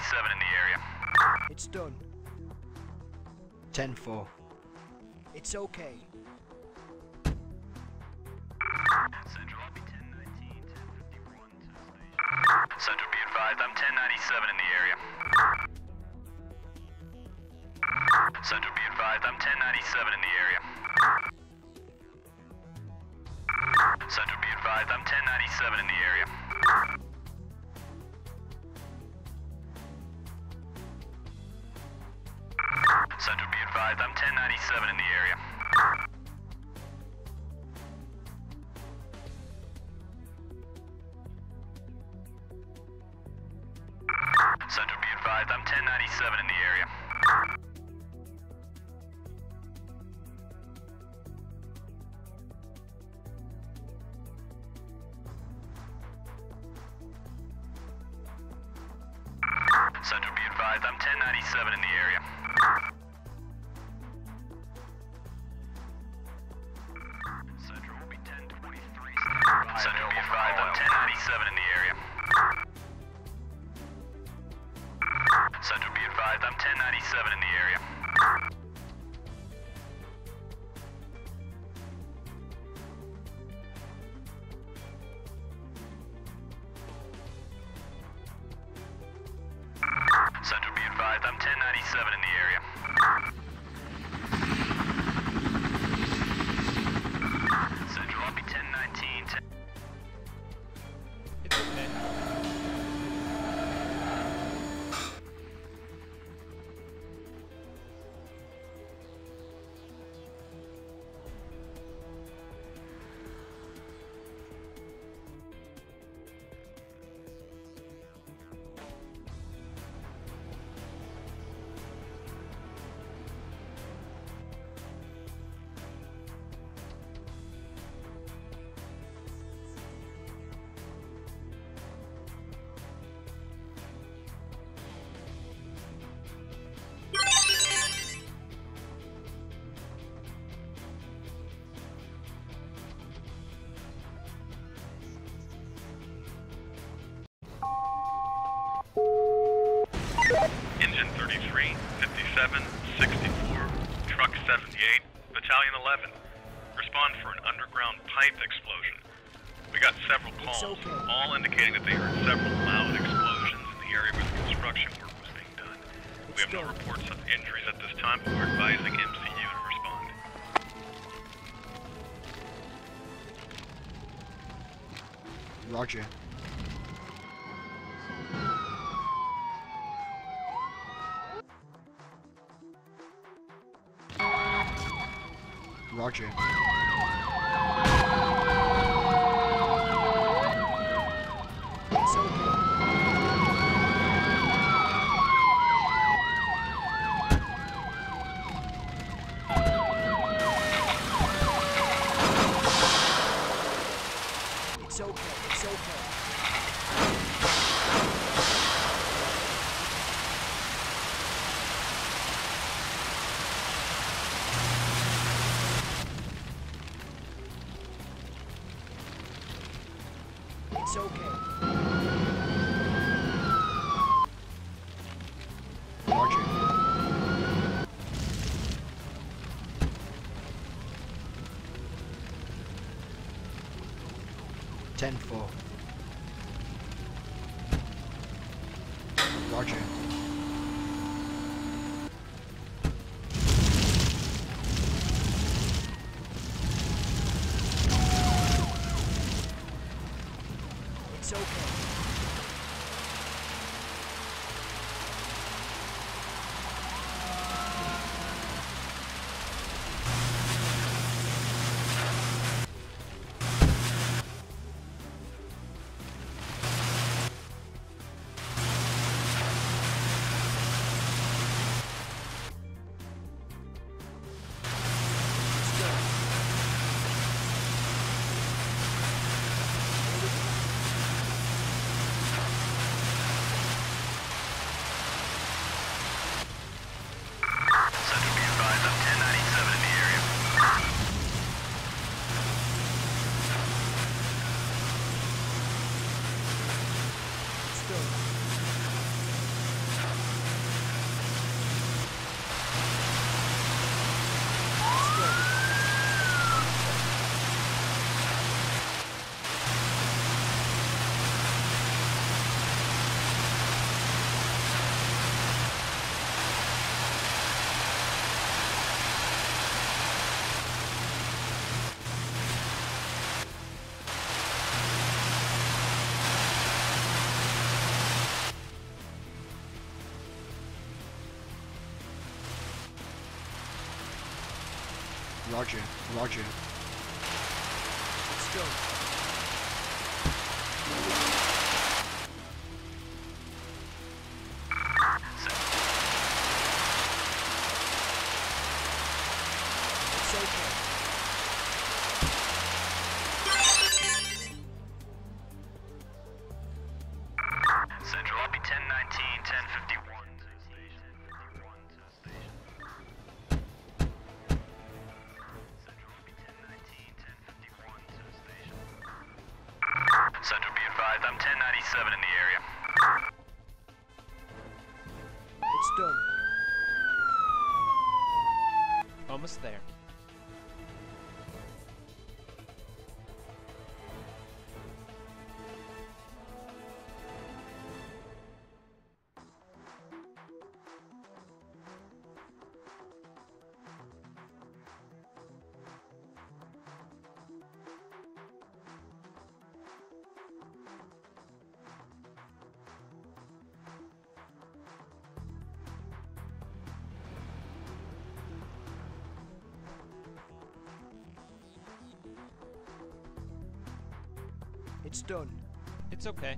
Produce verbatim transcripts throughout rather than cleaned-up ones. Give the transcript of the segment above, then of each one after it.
ninety-seven in the area. It's done. ten four. It's okay. Central, I'll be ten nineteen, ten fifty-one to station. Central, be advised, I'm ten ninety-seven in the area. Central, be advised, I'm ten ninety-seven in the area. Central, be advised, I'm ten ninety-seven in the area. Central, be advised, I'm ten ninety-seven in the area. Central, be advised, I'm ten ninety-seven in the area. Central, be advised, I'm ten ninety-seven in the area. Central will be ten twenty-three. Central, be advised, I'm ten ninety-seven in the area. Central, be advised, I'm ten ninety-seven in the area. Central, be advised, I'm ten ninety-seven in the area. Central, I'll be ten nineteen, ten... It's okay. Engine thirty-three, fifty-seven, sixty-four, Truck seventy-eight, Battalion eleven. Respond for an underground pipe explosion. We got several calls, okay. all indicating that they heard several loud explosions in the area where the construction work was being done. We have no reports of injuries at this time, but we're advising M C U to respond. Roger. Roger. It's okay. It's okay. It's okay. It's okay. Roger. ten four. Roger. It's okay. Roger, roger. Let's go. It's okay. Central, I'll be ten nineteen, ten fifty-one to station. fifty-one to station. Central, I'll be ten nineteen, ten fifty-one to station. Central, be advised, I'm ten ninety-seven in the area. It's done. Almost there. It's done. It's okay.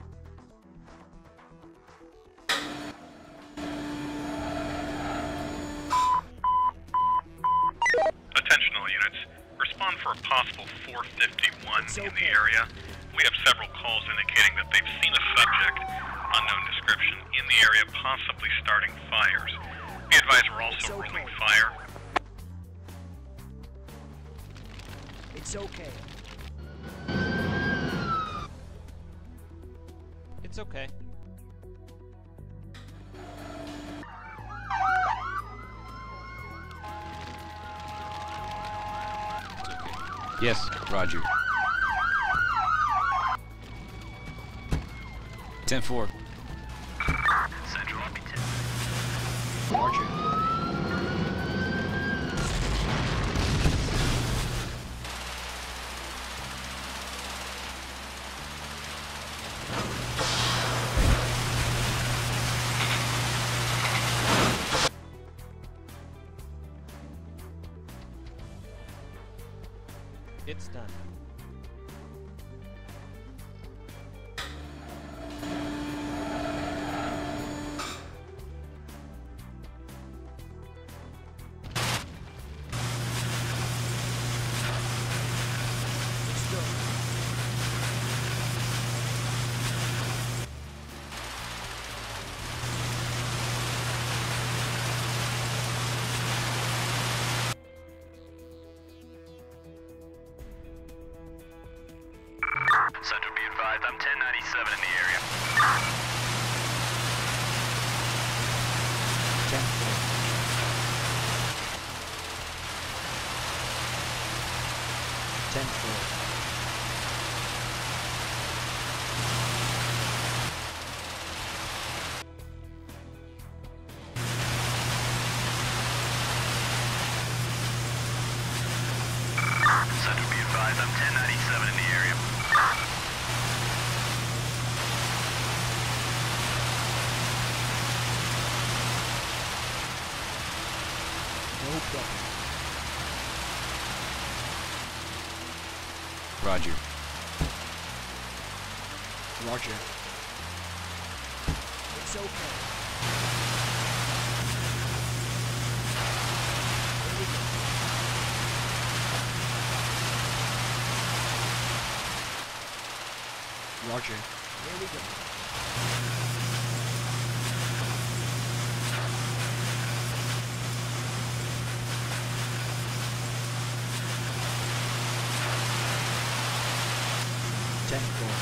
Attention all units. Respond for a possible four fifty-one It's in okay. the area. We have several calls indicating that they've seen a subject, unknown description, in the area possibly starting fires. Be advised we're It's also okay. rolling fire. It's okay. It's okay. Yes, Roger. ten four. Central, I'll be ten. Roger. It's done. It's done. Central, be advised, I'm ten ninety-seven in the area. ten four. ten four. Central, be advised, I'm ten ninety-seven in the area. No problem. Roger. Roger. It's okay. Here we go. Roger. Here we go. ten four.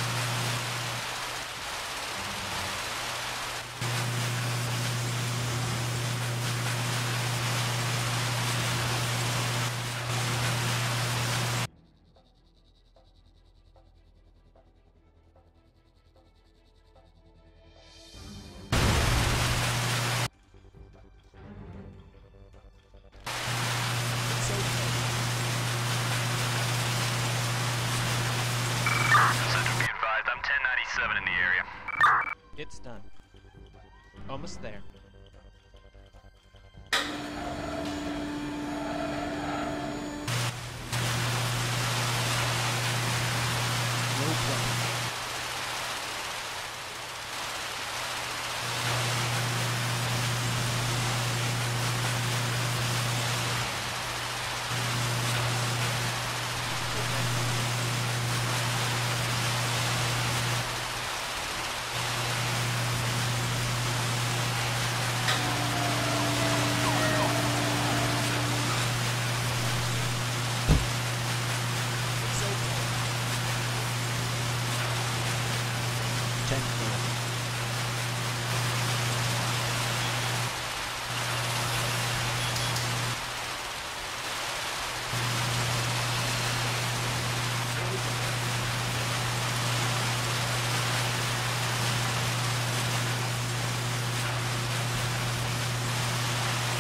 It's okay. Central, be advised, I'm ten ninety-seven in the area. It's done. Almost there.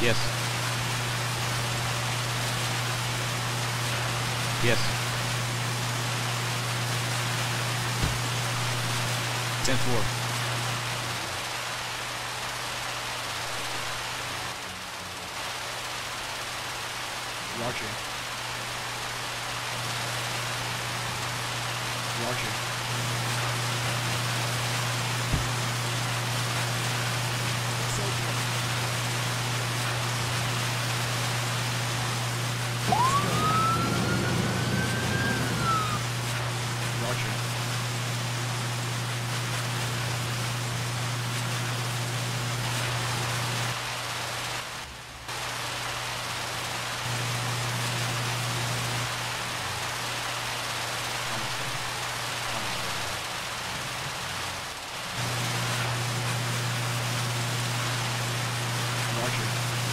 Yes. Yes. ten four. Roger. Roger. It's okay. Roger. Roger.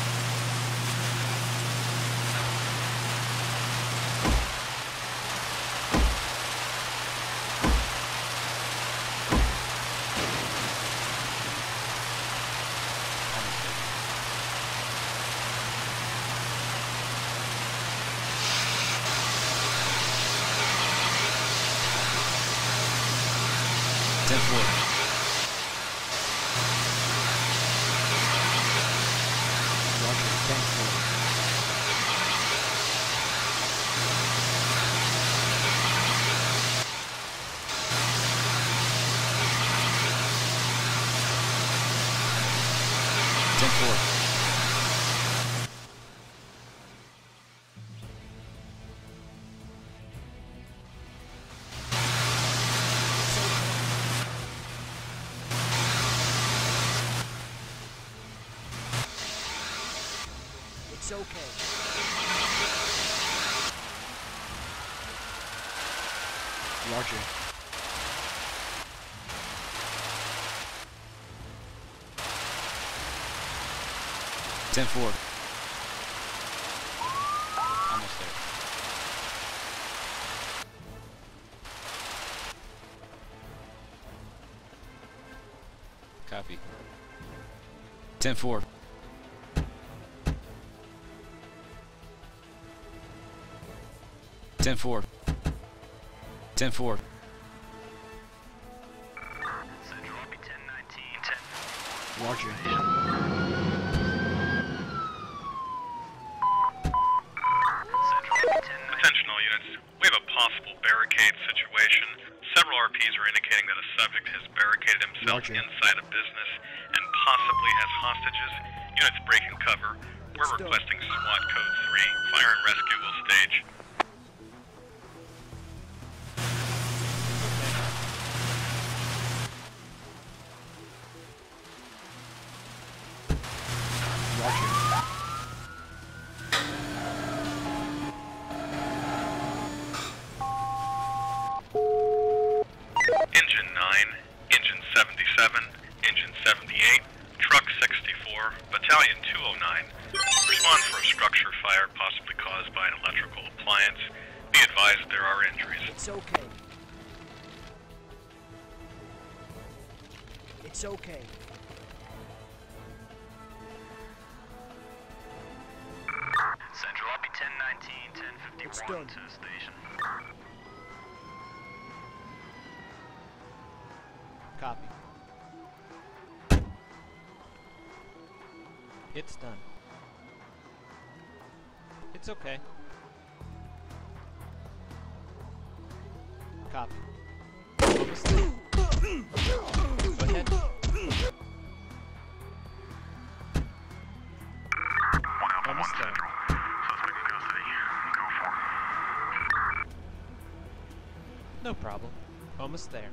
ten four. Roger. ten four. ten four. It's okay. Roger. ten four. Almost there. Copy. ten four. ten four. ten four. Central, I'll be ten nineteen, ten. Roger. Central, I'll be ten nineteen. Attention all units. We have a possible barricade situation. Several R Ps are indicating that a subject has barricaded himself Roger. inside a business and possibly has hostages. Units breaking cover. We're Still. requesting SWAT code three. Fire and rescue will stage. Roger. Engine nine, Engine seventy-seven, Engine seventy-eight, Truck sixty-four, Battalion two oh nine. Respond for a structure fire possibly caused by an electrical appliance. Be advised there are injuries. It's okay. It's okay. Central, I'll be ten nineteen, ten It's fifty-one done. to the station. Copy. It's done. It's okay. Copy. Almost there. Go ahead. Almost there. Suspect in custody. Go for it. No problem. Almost there.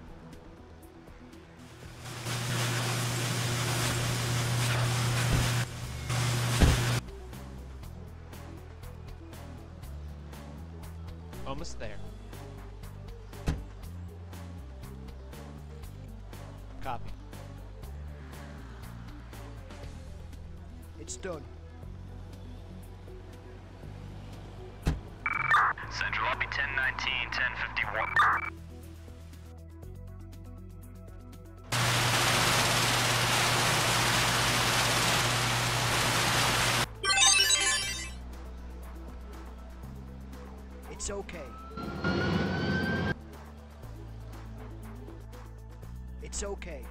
Almost there. Copy. It's done. Central, I'll be ten nineteen, ten fifty-one. It's okay. It's okay.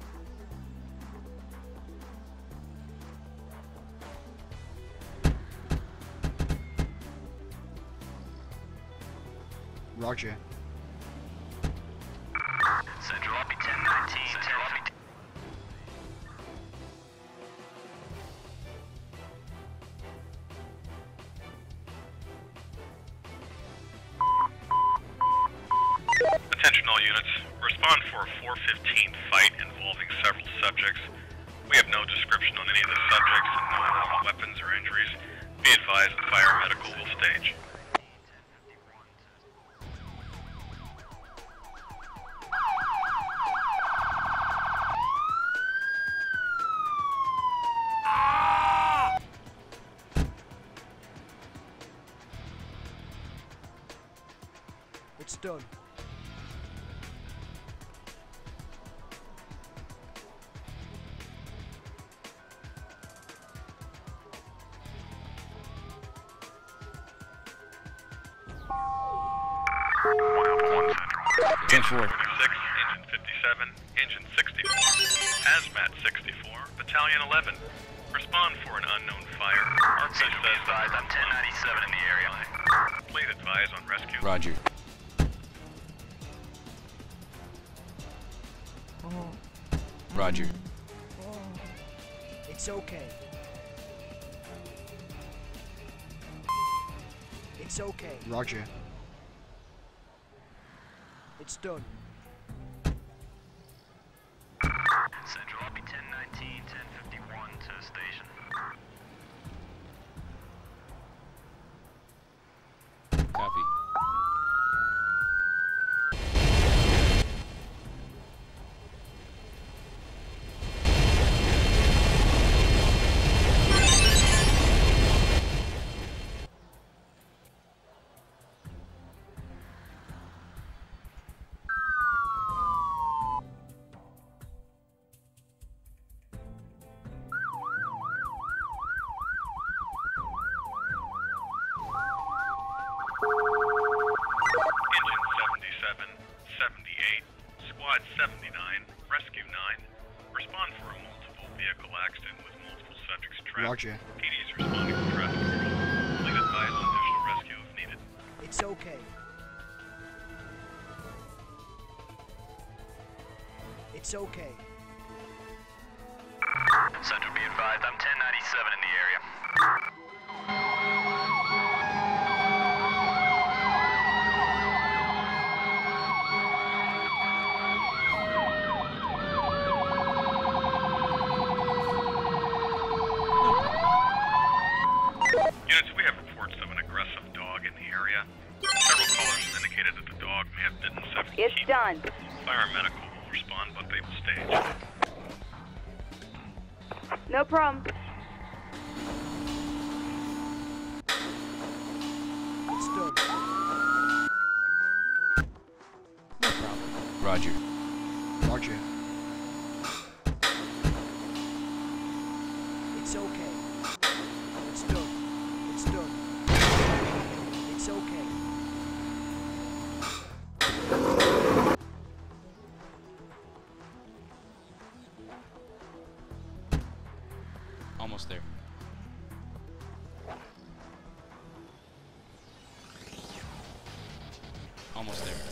Roger. Central, I'll be ten nineteen. Central, I'll be Attention all units. Respond for a four fifteen fight involving several subjects. We have no description on any of the subjects and no known weapons or injuries. Be advised the fire medical will stage. It's done. ten four. Six, engine fifty-seven, engine sixty-four, hazmat sixty-four, battalion eleven. Respond for an unknown fire. R P Central, be says advised, I'm ten ninety-seven in the area. Please advise on rescue. Roger. Roger. It's okay. It's okay. Roger. It's done. Central, I'll be ten nineteen, ten fifty-one to station. Copy. Engine seventy-seven, seventy-eight, squad seventy-nine, rescue nine. Respond for a multiple vehicle accident with multiple subjects trapped. Roger. P D's responding to traffic control. Please advise on additional rescue if needed. It's okay. It's okay. Central, be advised, I'm ten ninety-seven in the area. Units, we have reports of an aggressive dog in the area. Several callers have indicated that the dog may have bitten several It's keep. done. Fire and medical will respond, but they will stage. No problem. It's done. No problem. Roger. Roger. It's okay. It's done. It's done. It's okay. Almost there. Almost there.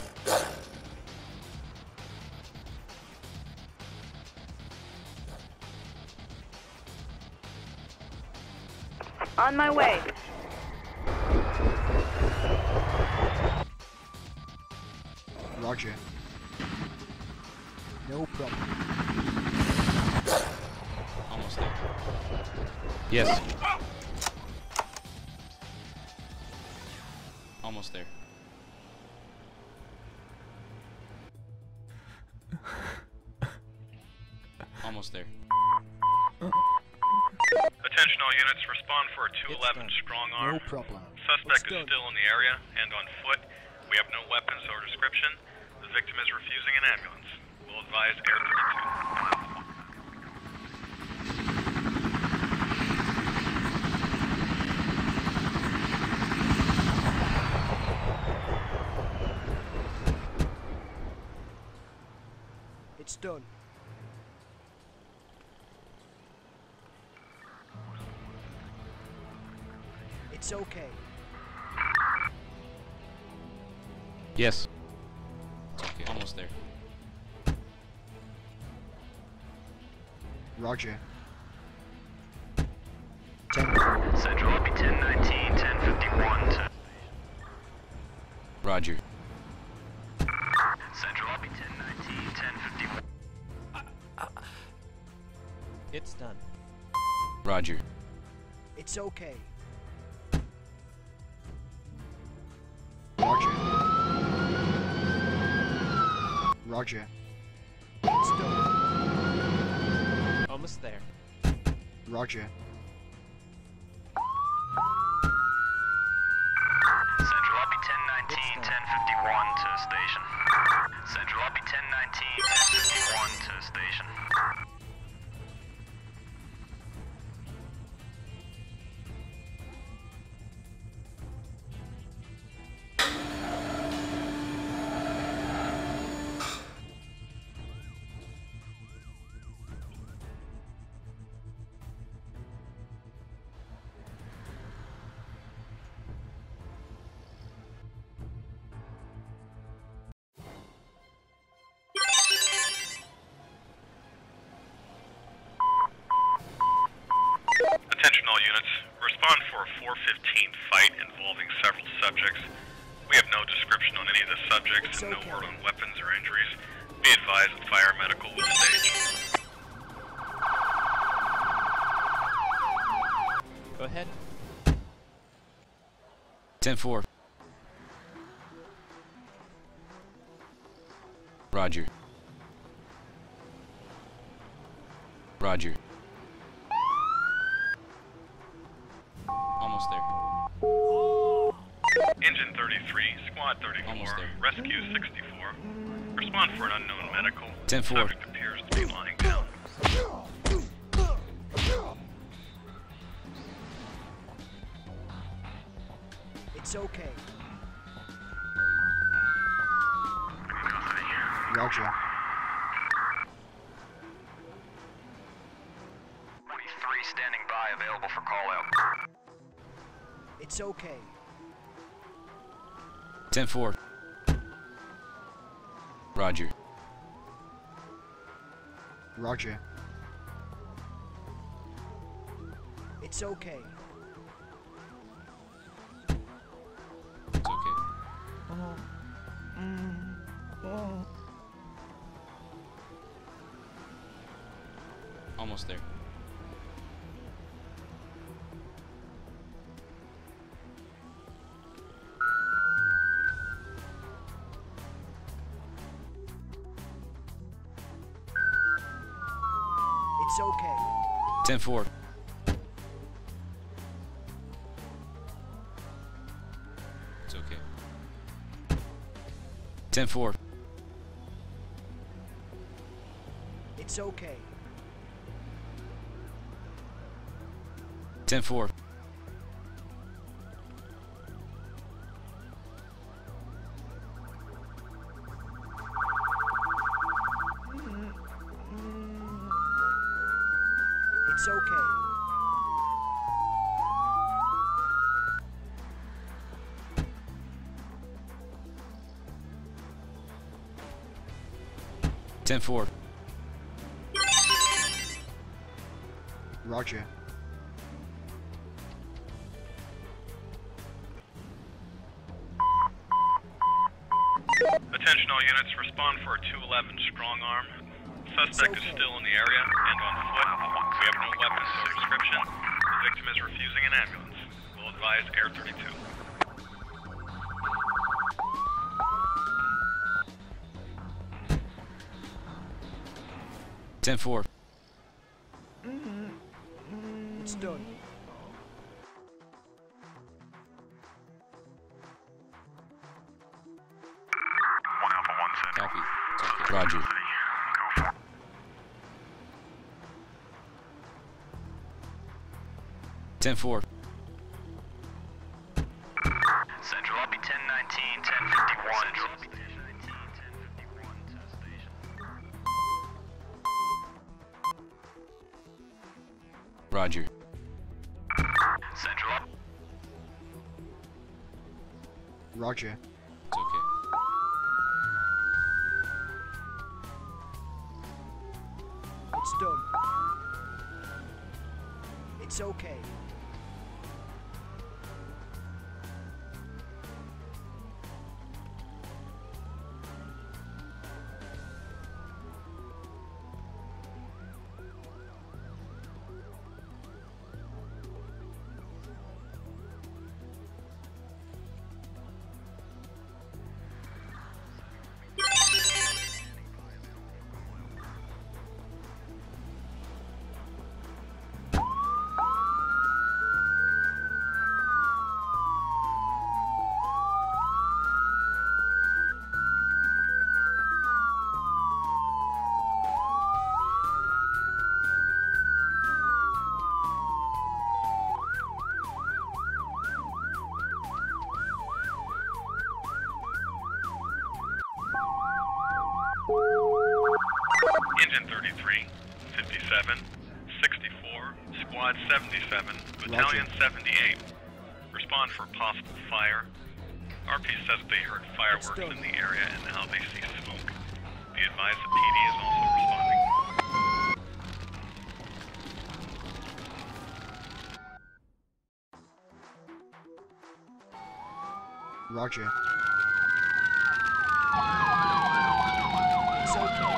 On my way. Roger. No problem. Almost there. Yes. Almost there. Almost there. Attention all units, respond for a two eleven It's done. strong arm. No problem. Suspect It's is done. still in the area and on foot. We have no weapons or description. The victim is refusing an ambulance. We'll advise Air thirty-two. done. It's okay. Yes. It's okay. Almost there. Roger. ten four. Central, I'll be ten nineteen, ten fifty-one to... Roger. Central, I'll be ten nineteen, ten fifty-one. It's done. Roger. It's okay. Roger. Roger. It's done. Almost there. Roger. Central, I'll be ten nineteen, ten fifty-one to station. Central, I'll be ten nineteen, ten fifty-one to station. Attention all units. Respond for a four fifteen fight involving several subjects. We have no description on any of the subjects It's and no okay. word on weapons or injuries. Be advised that fire medical will stage. Go ahead. ten four. Roger. Roger. Almost there. Engine thirty-three, Squad thirty-four, Almost there. Rescue sixty-four. Respond for an unknown medical. ten four. Subject appears to be lying down. It's okay. Roger. twenty-three standing by, available for call out. It's okay. ten four. Roger. Roger. It's okay. It's okay. Almost there. It's okay. ten four. It's okay. ten four. It's okay. ten four. It's okay. ten four. Roger. Attention all units, respond for a two eleven strong arm. Suspect is okay. still in the area and on foot. We have no weapons or description. The victim is refusing an ambulance. We'll advise Air thirty-two. ten four. It's done. One Alpha One Central. Copy. It's okay. Roger. Go for ten four. Central, I'll be ten nineteen, ten fifty-one. Central, I'll be ten nineteen, ten fifty-one to station. Roger. Central up. Roger. It's okay. It's done. It's okay. Engine thirty-three, fifty-seven, sixty-four, Squad seventy-seven, Battalion seventy-eight. Respond for possible fire. R P says they heard fireworks done. in the area and now they see smoke. Be advised the P D is also responding. Roger. It's okay.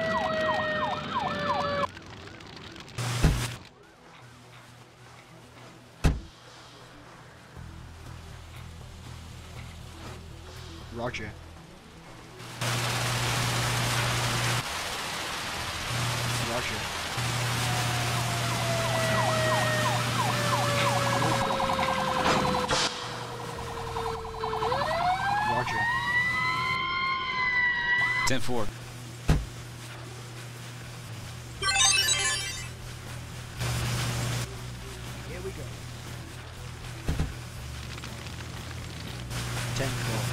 Roger. Roger. Roger. ten four. Here we go. Ten four.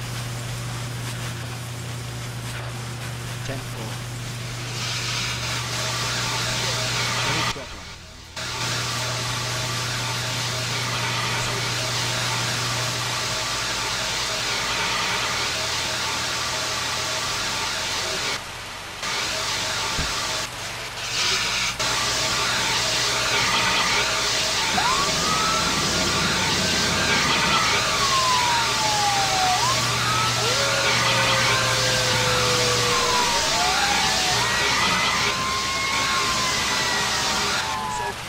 Ten four. Any problem? It's okay.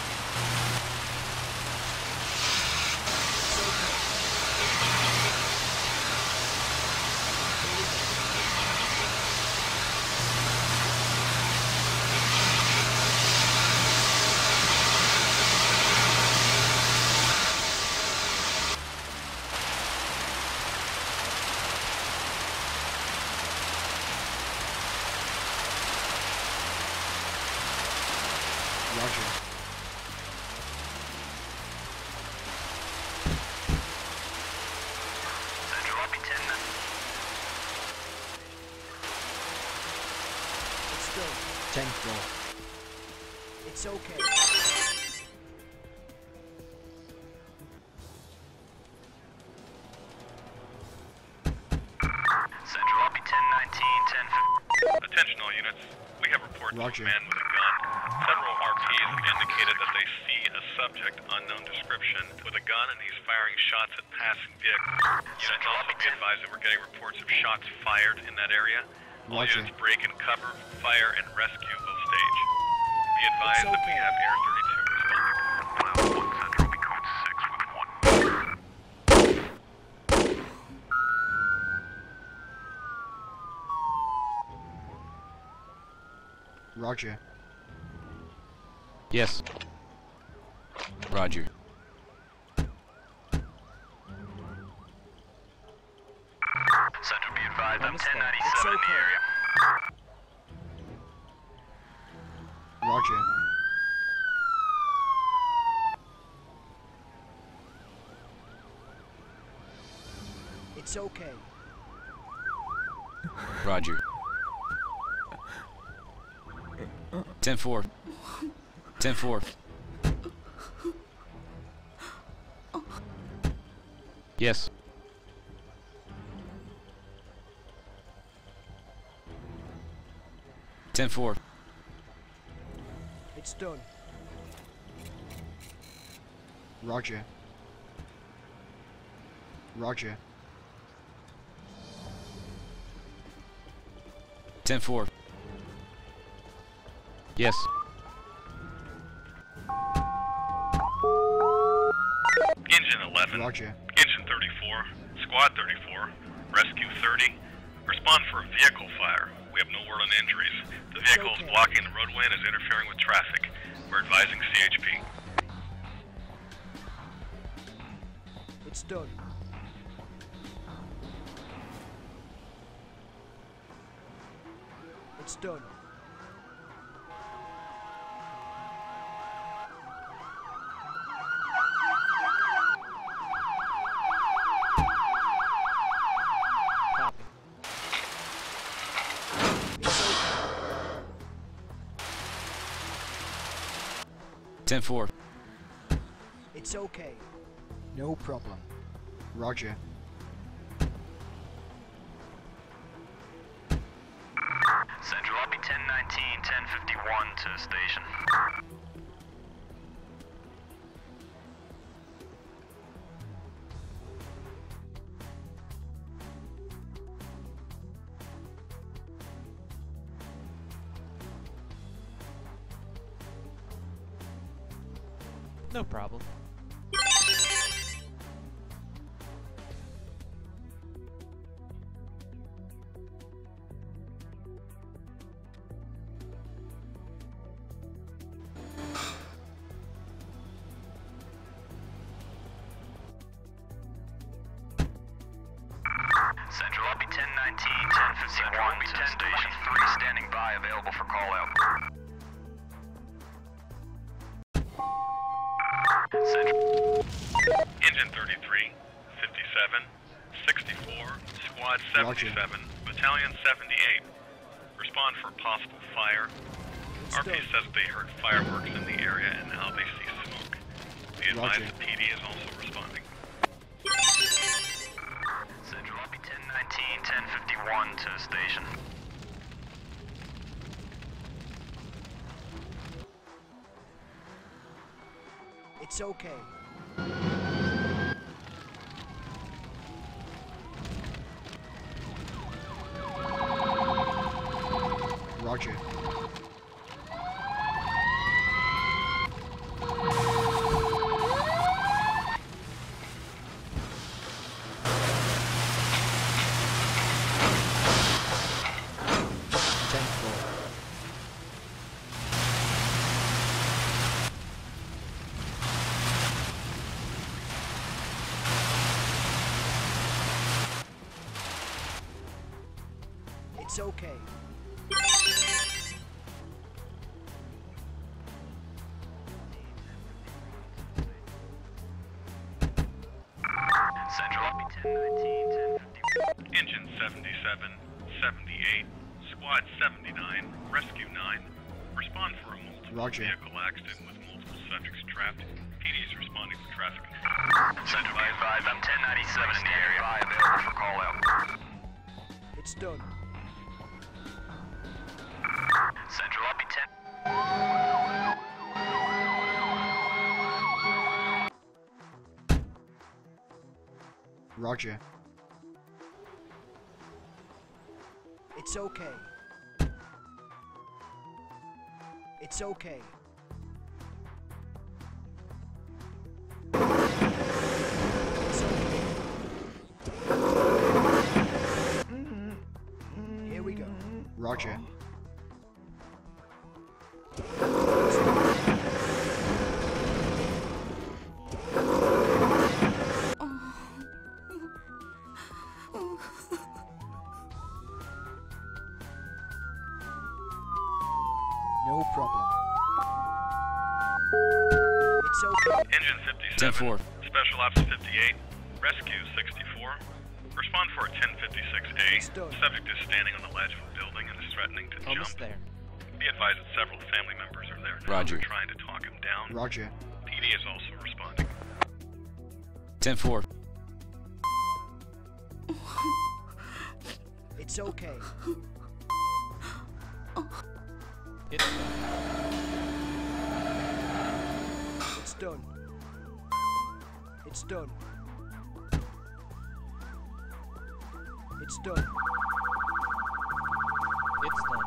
It's okay. Roger. Central up. ten nine. It's done. Ten four. It's okay. Central up. ten nineteen, ten fifty. Attention all units. We have reports Roger. of a man with a gun. Several R Ps have indicated that they see a subject unknown description with a gun and he's firing shots at passing vehicles. Units also be advised that we're getting reports of shots fired in that area. All Roger. units break and cover, fire, and rescue will stage. Be advised that we okay. have Air thirty-two responding. Central be code six with one. Roger. Yes. Roger. Central be advised, I'm Understand. ten ninety-seven in It's the okay. area. Roger. It's okay. Roger. ten four. ten four. Yes. ten four. It's done. Roger. Roger. ten four. Yes. Engine eleven. Roger. Engine thirty-four. Squad thirty-four. Rescue thirty. Respond for a vehicle fire. We have no word on injuries. The vehicle is blocking the roadway and is interfering with traffic. We're advising C H P. It's done. It's done. Copy. ten four. It's okay. No problem. Roger. Central, I'll be ten nineteen, ten fifty-one to station. No problem. Central, I'll be ten nineteen, ten fifty-one to ten twenty-three, standing by, available for call out. Central. Engine thirty-three. fifty-seven. sixty-four. Squad seventy-seven. Battalion seventy-eight. Respond for possible fire. It's R P done. says they heard fireworks in the area and now they see smoke. Be advised Roger. the P D is also responding. Central, I'll be ten nineteen, ten fifty-one to station. It's okay. Roger. ten four. It's okay. Central, I'll be ten nineteen, ten fifty-one. Engine seventy-seven. seventy-eight. Squad seventy-nine. Rescue nine. Respond for a multiple Roger. vehicle accident with multiple subjects trapped. P D is responding for traffic control. Central, be advised, I'm ten ninety-seven in the area, available for call out. It's done. Central, I'll be ten. Roger. It's okay. It's okay. It's okay. Here we go. Roger. No problem. It's okay. Engine fifty-seven. ten four. Special Ops fifty-eight. Rescue sixty-four. Respond for a ten fifty-six It's A. done. Subject is standing on the ledge of a building and is threatening to Almost jump. there. Be advised that several family members are there now. Roger. They're trying to talk him down. Roger. P D is also responding. ten four. It's okay. It's done. It's done. It's done. It's done. It's done.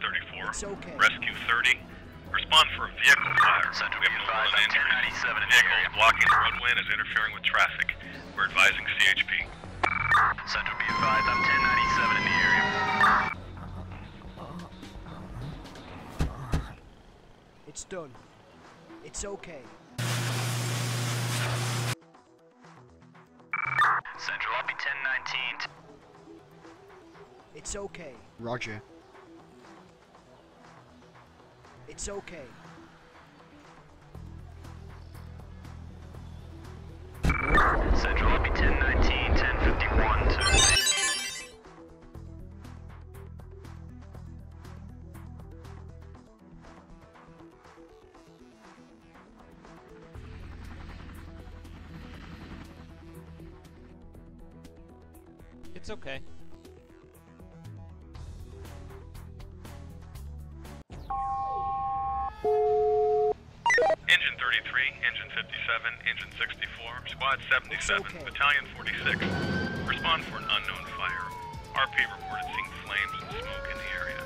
thirty-four. It's okay. Rescue thirty. Respond for a vehicle fire. Central We have no advised, one I'm ten injured. ninety-seven in the Vehicle area. is blocking the roadway and is interfering with traffic. We're advising C H P. Central be advised, I'm ten ninety-seven in the area. It's done. It's okay. Central, I'll be ten nineteen. It's okay. Roger. It's okay. Central, I'll be ten nineteen, ten fifty-one to station. It's okay. Engine thirty-three, Engine fifty-seven, Engine sixty-four, Squad seventy-seven, okay. Battalion forty-six. Respond for an unknown fire. R P reported seeing flames and smoke in the area.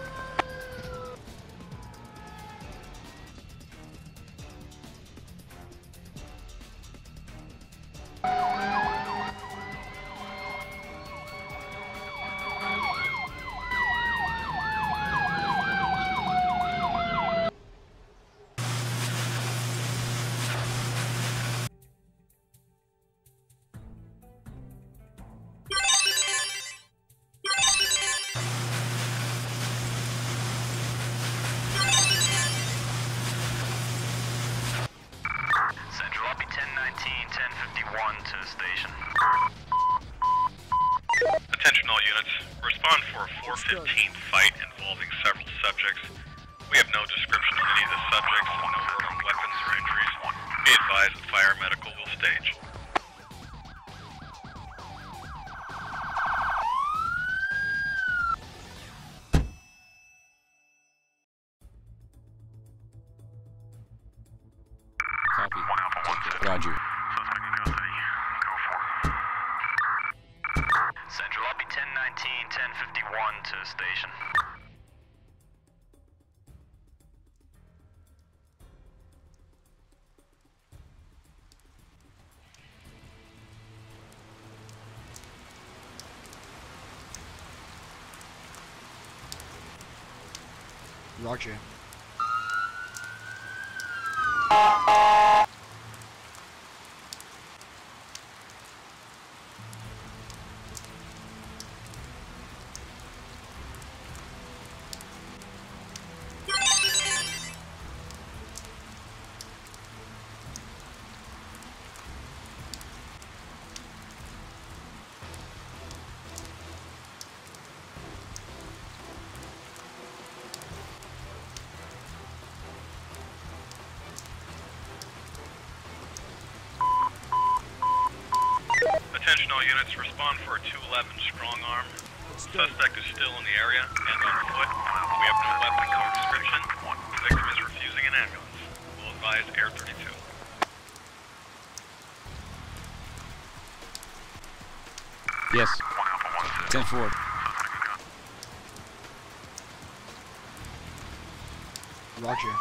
Central, I'll be ten nineteen, ten fifty-one to station. Attention all units. Respond for a four fifteen fight involving several subjects. We have no description on any of the subjects and no word on weapons or injuries. Be advised that fire medical will stage. Copy. Roger. Central, I'll be ten nineteen, ten fifty-one to station. Roger. Attention all units. Respond for a two eleven strong arm. It's done. Suspect is still in the area and on foot. We have no weapons or description. The victim is refusing an ambulance. We'll advise Air thirty-two. Yes. ten four. Roger.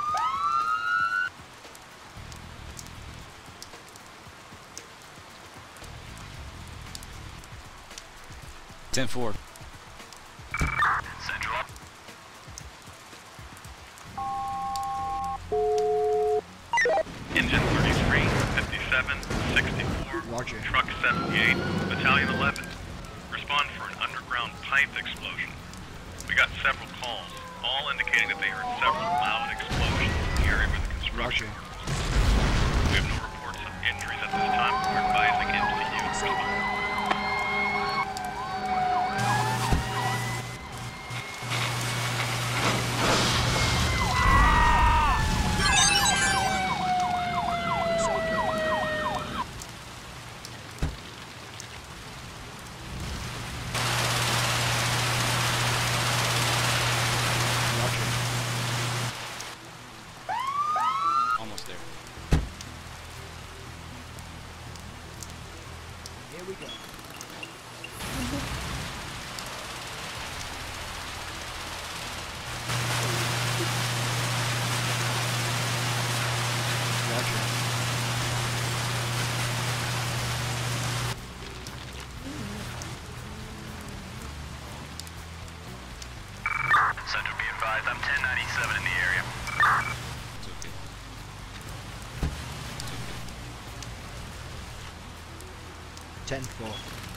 ten four. Central, Engine thirty-three, fifty-seven, sixty-four, Roger. Truck seventy-eight, Battalion eleven. Respond for an underground pipe explosion. We got several calls, all indicating that they heard several loud explosions in the area where the construction Roger. work was. We have no reports of injuries at this time. We're advising M C U to respond. It's okay. Roger. Almost there. Here we go. advised, I'm ten ninety-seven in the area. It's okay. ten four.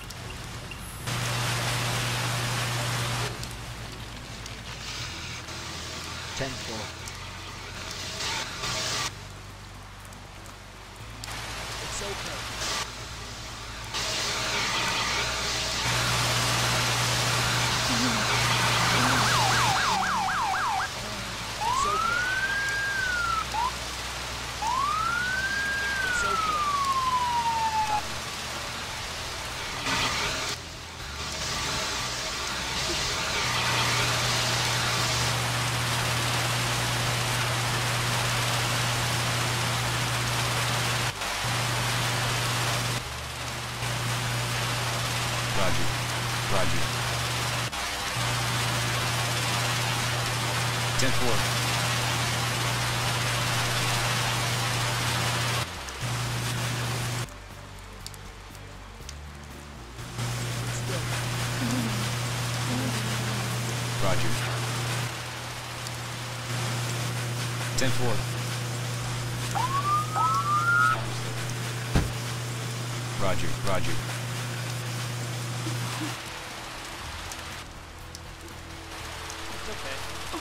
ten four. It's okay. It's okay. It's okay. Roger. Roger. ten four. Roger. ten four. Roger, roger. It's okay.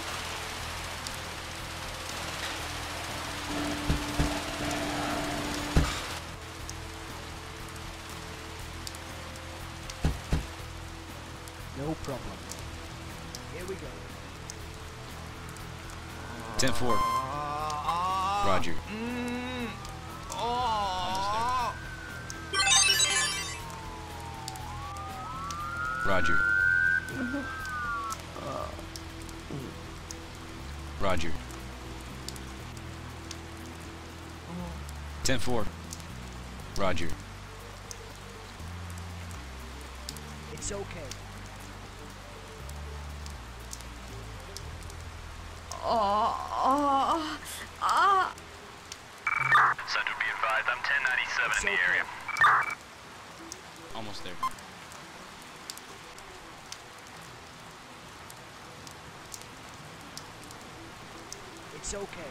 No problem. Here we go. ten four. Roger. Almost there. Roger. Roger. ten four. Roger. It's okay. Central, be advised, I'm ten ninety-seven It's in the okay. area. Almost there. It's okay.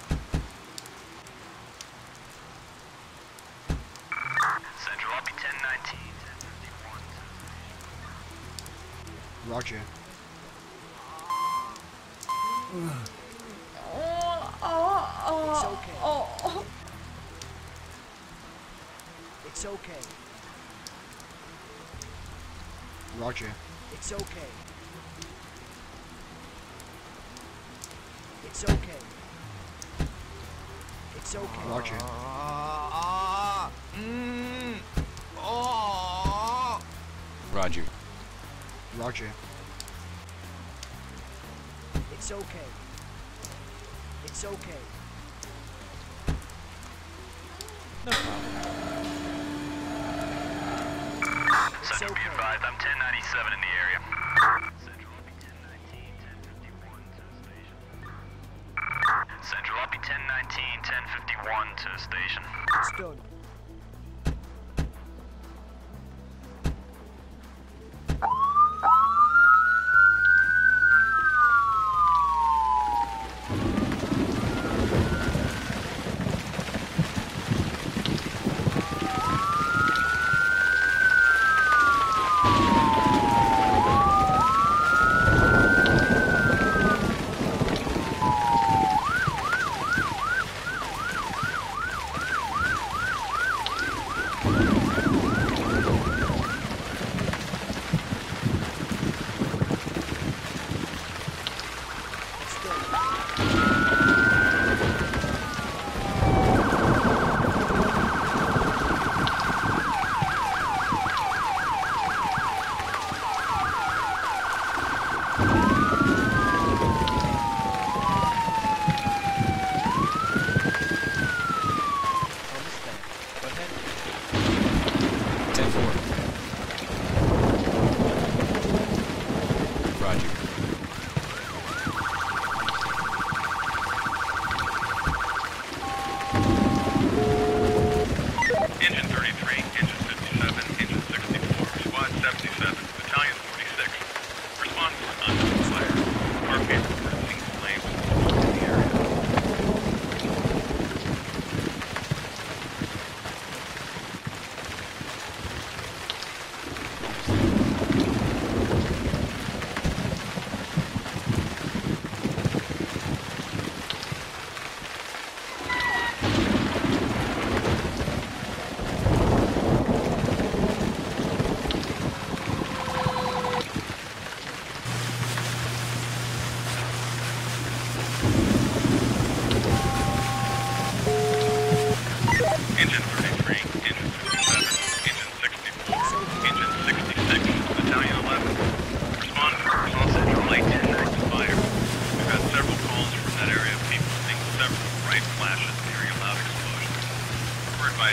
Central, I'll be ten nineteen, ten fifty-one. Roger. It's okay. It's okay. Roger. It's okay. It's okay. It's okay. Roger. Roger. Roger. It's okay. It's okay. No problem. Central, be okay. advised, I'm ten ninety-seven in the area. Central, I'll be ten nineteen, ten fifty-one to the station. Central, I'll be ten nineteen, ten fifty-one to the station. It's done.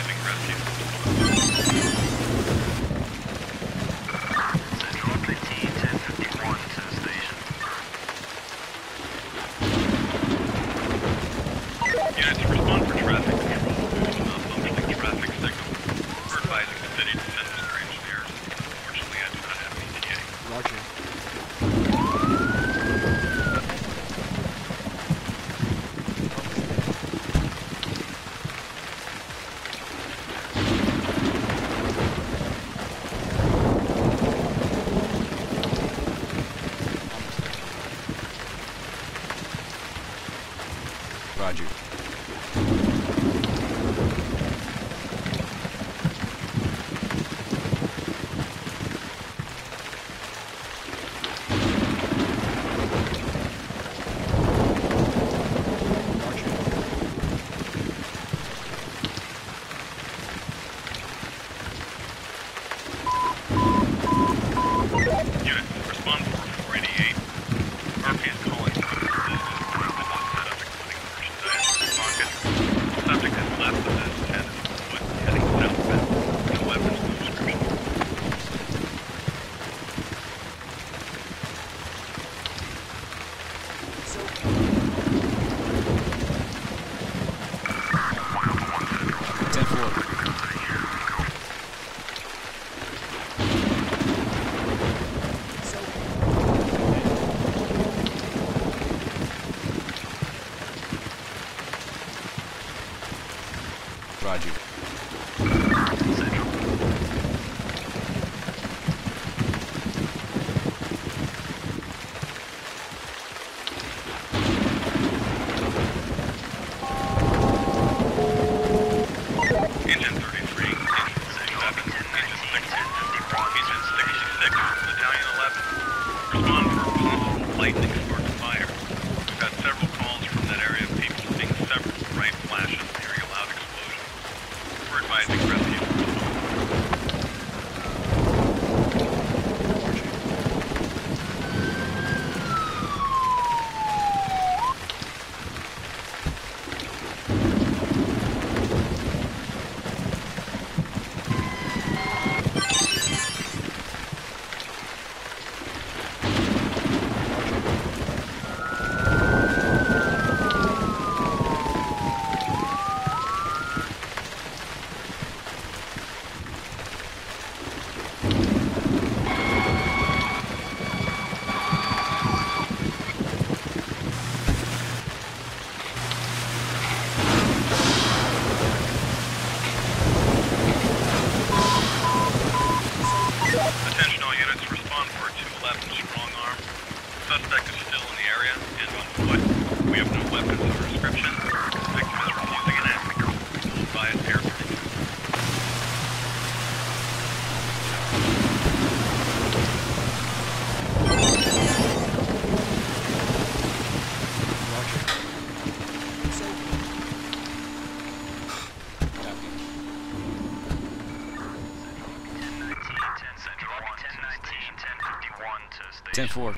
advising rescue. Central up nineteen, ten fifty-one to the station. Units respond for traffic control due to malfunctioning traffic signal. We're advising the city to send us their engineers. Unfortunately, I do not have P T A. Roger. Roger. Unit, respond for four eighty-eight. Murphy is calling for assistance. Set up including merchandise pocket. Subject has left with his ten foot heading southbound. No weapons, no description. It's okay. ten four. It's okay. Roger. Central. Engine thirty-three, engine thirty-seven, engine sixty, engine sixty-six, battalion eleven. Respond for a possible lightning spark fire. We've had several calls from that area of people seeing several bright flashes and hearing a loud explosion. We're advising rescue. Attention all units, respond for a two eleven strong arm. Suspect is still in the area and on foot. We have no weapons of description. Victim is refusing an act. We'll advise airplane. It's okay. Central up ten nineteen, ten fifty-one to the station. ten four.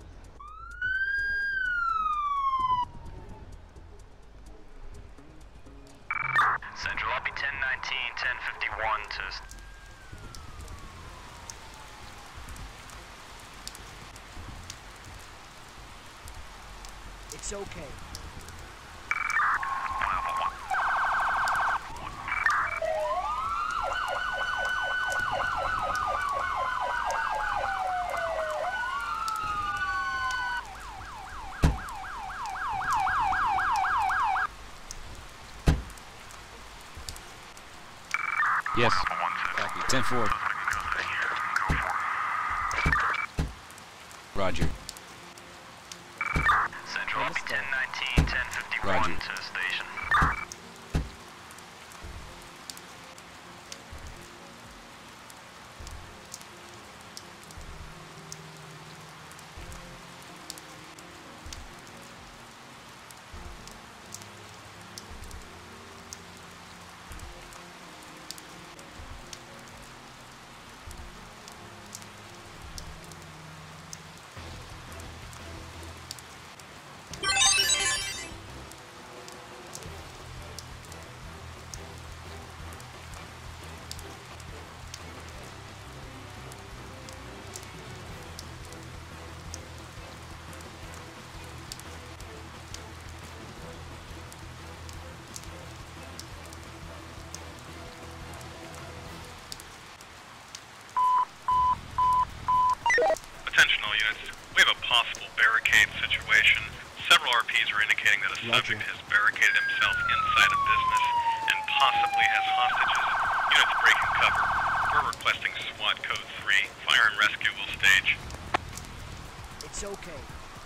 Central up ten nineteen, ten fifty-one to the st- It's okay. Yes. ten four. Roger. Central up ten nineteen, ten fifty-one Roger. to the station. Ps are indicating that a Roger. subject has barricaded himself inside a business and possibly has hostages. Units breaking cover. We're requesting SWAT code three. Fire and rescue will stage. It's okay.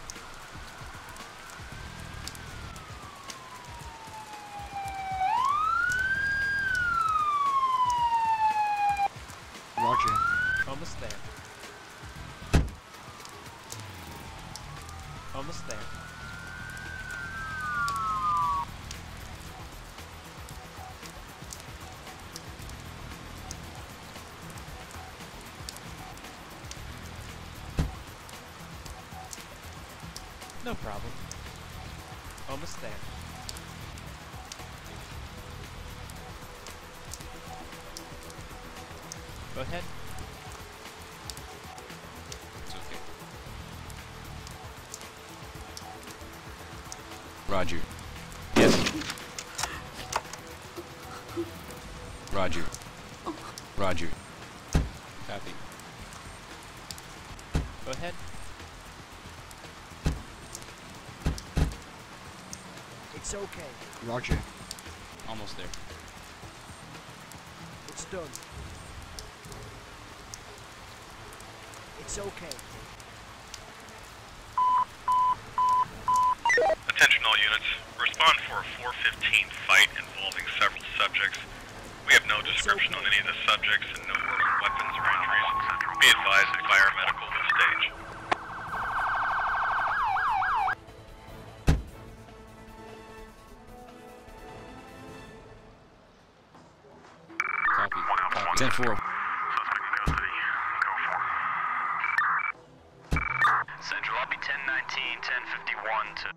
Roger. Almost there. Almost there. No problem. Almost there. Go ahead. It's okay. Roger. Yes. Roger. Roger. Copy. Go ahead. It's okay. Roger. Almost there. It's done. It's okay. Attention all units. Respond for a four fifteen fight involving several subjects. We have no description on any of the subjects and no word on weapons or injuries. Be advised that fire medical will stage. Copy. Copy. ten four. Central, I'll be ten nineteen, ten fifty-one to...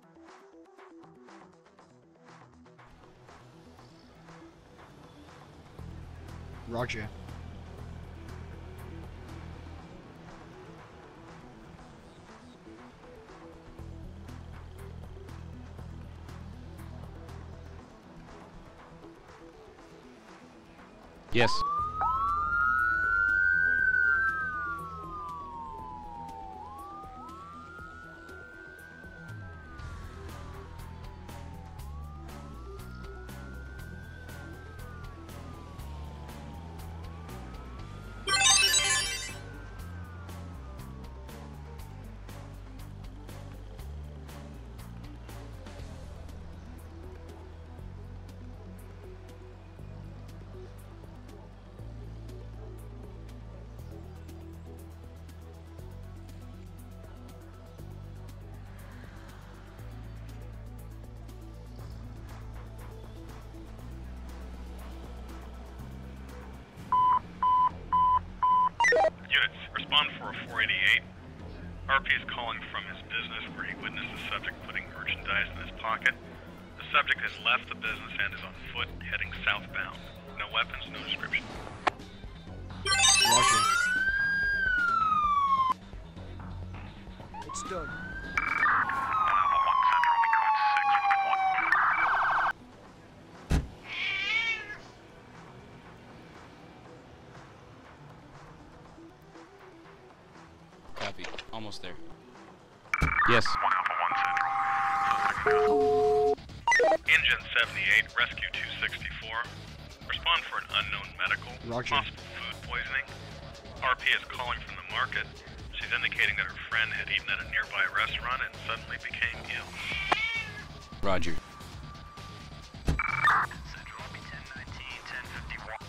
Roger. Yes. Units, respond for a four eighty-eight. R P is calling from his business where he witnessed the subject putting merchandise in his pocket. The subject has left the business and is on foot, heading southbound. No weapons, no description. Roger. It's done. Copy. Almost there. Yes. Engine seventy-eight, rescue two sixty-four. Respond for an unknown medical. Roger. Possible food poisoning. R P is calling from the market. She's indicating that her friend had eaten at a nearby restaurant and suddenly became ill. Roger. Central, I'll be ten nineteen, ten fifty-one.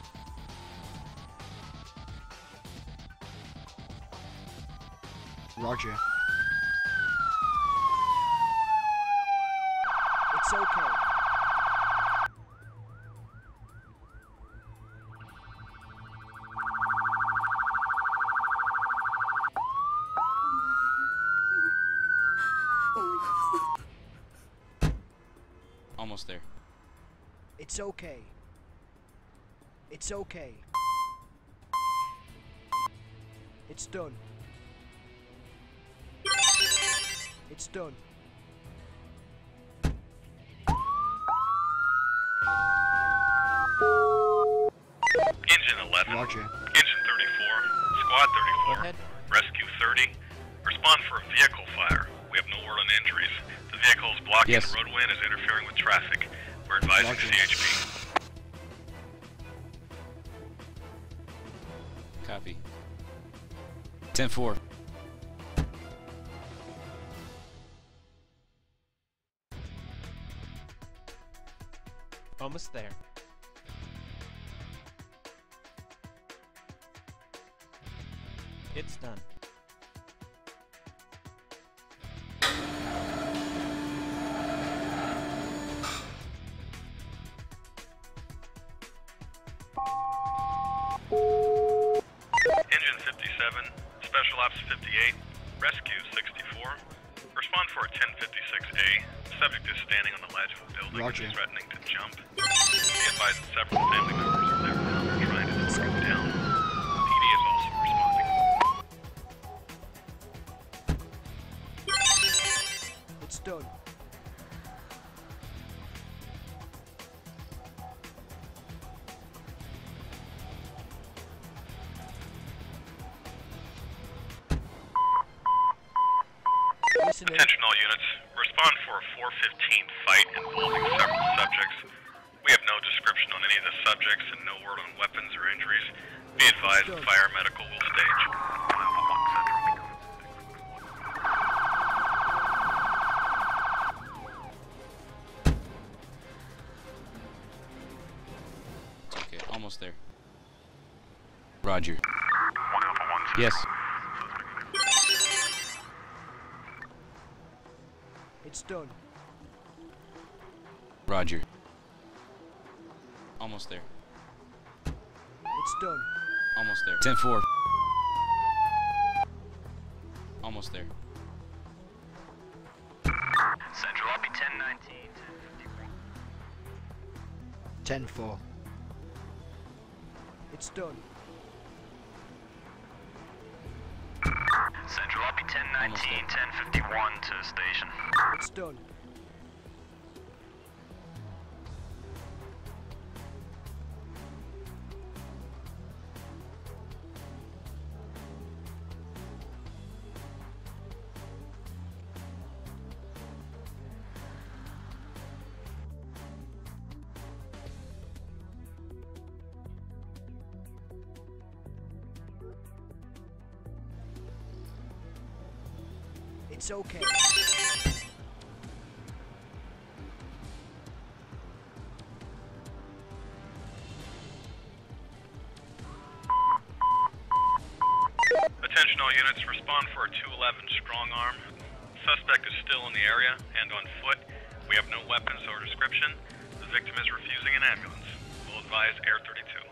Roger. It's okay. Almost there. It's okay. It's okay. It's done. It's done. Engine eleven. Roger. Engine thirty-four. Squad Go thirty-four. ahead. Rescue thirty. Respond for a vehicle fire. We have no word on injuries. The vehicle vehicles blocking Yes. the roadway and is interfering with traffic. We're advising Roger. C H P. Copy. ten four. Almost there. It's done. Engine fifty-seven, Special Ops fifty-eight, Rescue sixty-four. Respond for a ten fifty-six A. Subject is standing on the ledge of a building Roger. and is threatening to jump. Be advised that several family members are there now and trying to talk him down. P D is also responding. It's done. Listening. Attention all units. Respond for a four fifteen fight involving several subjects. We have no description on any of the subjects and no word on weapons or injuries. Be advised that fire medical will stage. It's okay. Almost there. Roger. Yes. It's done. Roger. Almost there. It's done. Almost there. ten four. Almost there. Central, I'll be ten nineteen, ten fifty-one. ten four. It's done. Central, I'll be ten nineteen, ten fifty-one to station. It's done. It's okay. Attention all units. Respond for a two eleven strong arm. Suspect is still in the area and on foot. We have no weapons or description. The victim is refusing an ambulance. We'll advise Air thirty-two.